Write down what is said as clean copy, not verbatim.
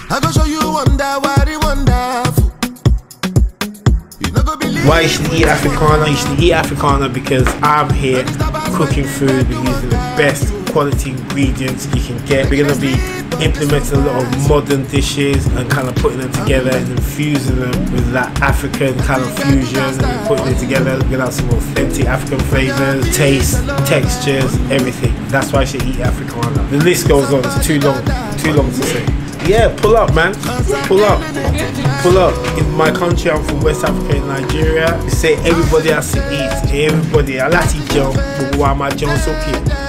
I go show you wonder, wonderful. You not go believe. Why you should eat Afrikana? You should eat Afrikana because I'm here cooking food using the best quality ingredients you can get. We're going to be implementing a lot of modern dishes and kind of putting them together and infusing them with that African kind of fusion and putting it together. We're going to have some authentic African flavors, tastes, textures, everything. That's why you should eat Afrikana. The list goes on, it's too long to say. Yeah, pull up, man. Pull up. Pull up. In my country, I'm from West Africa in Nigeria. They say everybody has to eat. Everybody. I like to jump, but why am I jumping so cute?